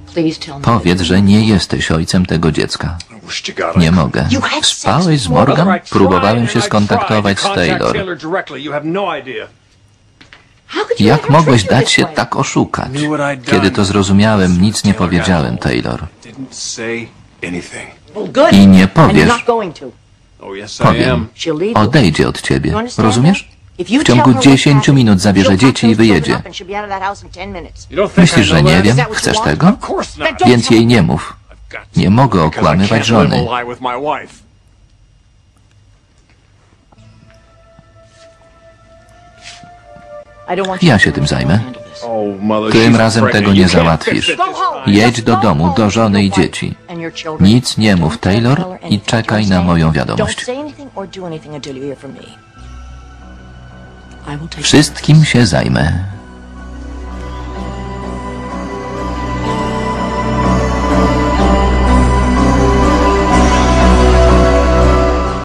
Powiedz, że nie jesteś ojcem tego dziecka. Nie mogę. Spałeś z Morgan? Próbowałem się skontaktować z Taylor. Jak mogłeś dać się tak oszukać? Kiedy to zrozumiałem, nic nie powiedziałem, Taylor. I nie powiesz. Powiem. Odejdzie od ciebie. Rozumiesz? W ciągu 10 minut zabierze dzieci i wyjedzie. Myślisz, że nie wiem? Chcesz tego? Więc jej nie mów. Nie mogę okłamywać żony. Ja się tym zajmę. Tym razem tego nie załatwisz. Jedź do domu, do żony i dzieci. Nic nie mów, Taylor, i czekaj na moją wiadomość. Wszystkim się zajmę.